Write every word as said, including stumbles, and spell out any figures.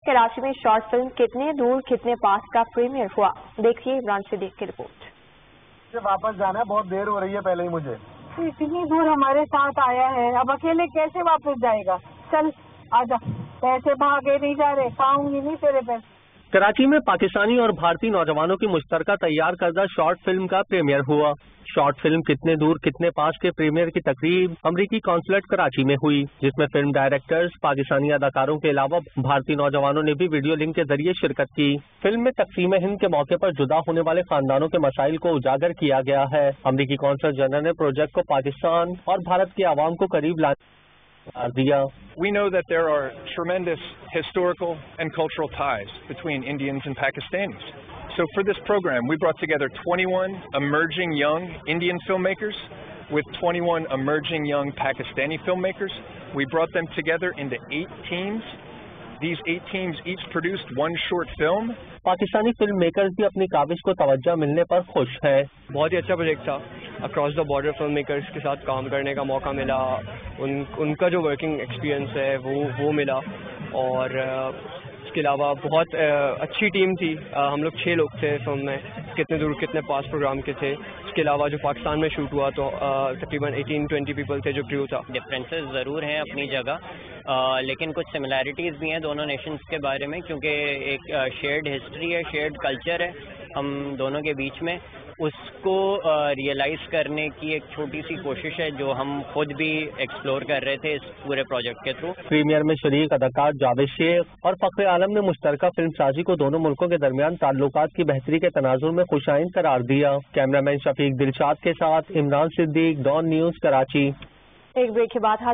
कराची में short film कितने दूर कितने पास का प्रीमियर हुआ। देखिए इमरान सिद्दीक की रिपोर्ट। वापस जाना है, बहुत देर हो रही है पहले ही मुझे। इतनी दूर हमारे साथ आया है, अब अकेले कैसे वापस जाएगा। चल आजा, पैसे भागे नहीं जा रहे, खाऊंगी नहीं तेरे पैसे। कराची में पाकिस्तानी और भारतीय नौजवानों की मुश्तरका तैयार करदा शॉर्ट फिल्म का प्रीमियर हुआ। शॉर्ट फिल्म कितने दूर कितने पास के प्रीमियर की तकरीब अमरीकी कॉन्सुलेट कराची में हुई, जिसमें फिल्म डायरेक्टर्स, पाकिस्तानी अदाकारों के अलावा भारतीय नौजवानों ने भी वीडियो लिंक के जरिए शिरकत की। फिल्म में तकसीम हिंद के मौके पर जुदा होने वाले खानदानों के मसाइल को उजागर किया गया है। अमरीकी कॉन्सुल जनरल ने प्रोजेक्ट को पाकिस्तान और भारत के आवाम को करीब लाने We know that there are tremendous historical and cultural ties between Indians and Pakistanis. So for this program, we brought together twenty-one emerging young Indian filmmakers with twenty-one emerging young Pakistani filmmakers. We brought them together into eight teams. These eight teams each produced one short film. Pakistani film makers भी अपनी काविश को तवज्जो मिलने पर खुश हैं। बहुत ही अच्छा प्रोजेक्ट था। Across the border film makers के साथ काम करने का मौका मिला, उन उनका जो वर्किंग एक्सपीरियंस है वो वो मिला, और इसके अलावा बहुत अच्छी टीम थी। हम लोग छः लोग थे फिल्म में, कितने दूर कितने पास प्रोग्राम के थे। इसके अलावा जो पाकिस्तान में शूट हुआ तो तकरीबन अठारह बीस पीपल थे जो क्रू था। डिफरेंसेस ज़रूर हैं अपनी जगह, आ, लेकिन कुछ सिमिलैरिटीज़ भी हैं दोनों नेशंस के बारे में, क्योंकि एक शेयर्ड हिस्ट्री है, शेयर्ड कल्चर है हम दोनों के बीच में। उसको रियलाइज़ करने की एक छोटी सी कोशिश है जो हम खुद भी एक्सप्लोर कर रहे थे इस पूरे प्रोजेक्ट के थ्रू। प्रीमियर में शरीक अदाकार जावेद शेख और फखरे आलम ने मुश्तरका फिल्म साजी को दोनों मुल्कों के दरमियान ताल्लुकात की बेहतरी के तनाजुर में खुशाइन करार दिया। कैमरामैन शफीक दिलशाद के साथ इमरान सिद्दीक, डॉन न्यूज़, कराची। एक ब्रेक के बाद